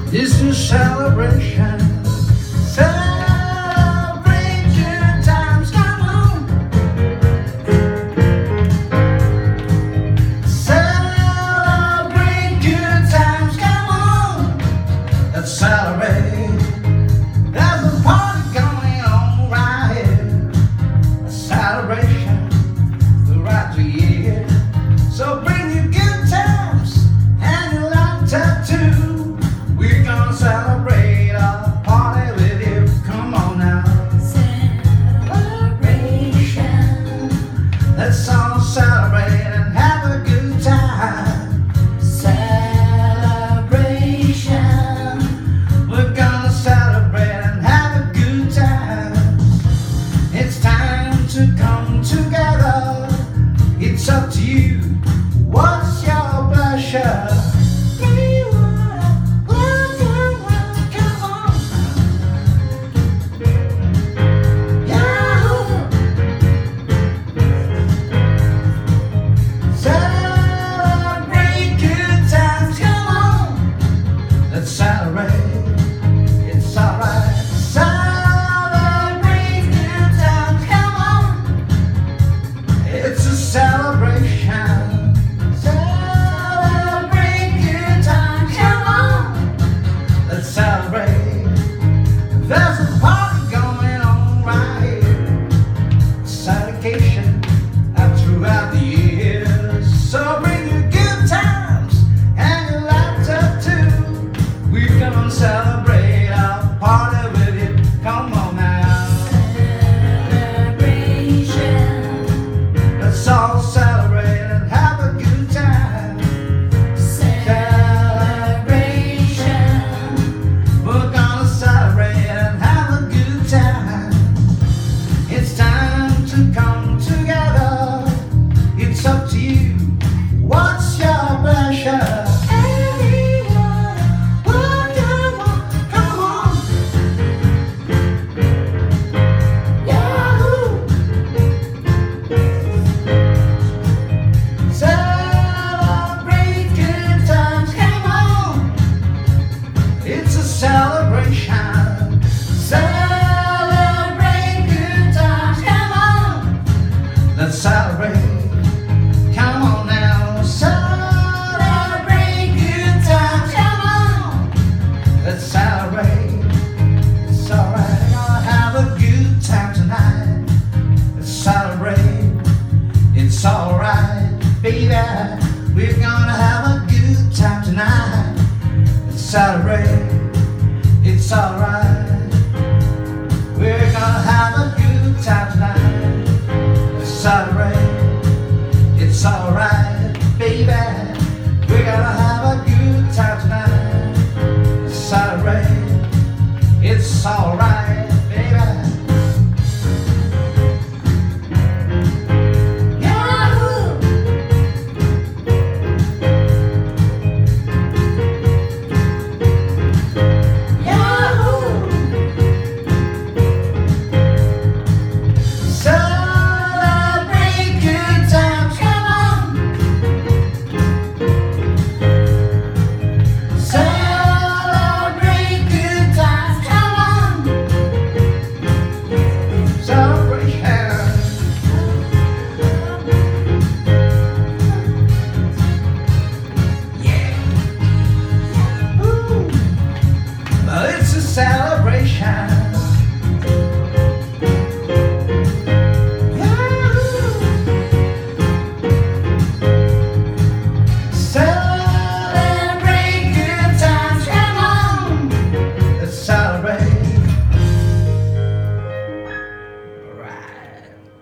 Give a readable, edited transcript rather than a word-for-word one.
It's a celebration. Celebrate good times, come on. Celebrate good times, come on. Let's celebrate. There's a party going on right here. A celebration, the right to year. So bring your good times and your laughter too. We're gonna celebrate our party with you. Come on now. Celebration. Let's all celebrate and have a good time. Celebration. We're gonna celebrate and have a good time. It's time to come together. It's up to you. What's your pleasure? Celebrate good times, come on. Let's celebrate, it's alright. Celebrate good times, come on. It's a celebration. Celebrate good times, come on. Let's celebrate. There's a party going on right here. Celebration throughout the years. So bring your good times and your laughter too. We're gonna celebrate our party with you. Come on now. Celebration. Let's all celebrate and have a good time. Celebration. We're gonna celebrate and have a good time. It's time to come together. It's up to you. What's your pleasure? Anyone, whatever, Come on. Yahoo! Celebrate good times, come on. It's a celebration. Celebrate good times, come on. Let's celebrate. Come on now. Celebrate good times, come on. Let's celebrate. It's alright. Gonna have a good time tonight. Let's celebrate. It's alright, baby. We're gonna have a good time tonight. Let's celebrate. It's alright. We're gonna have a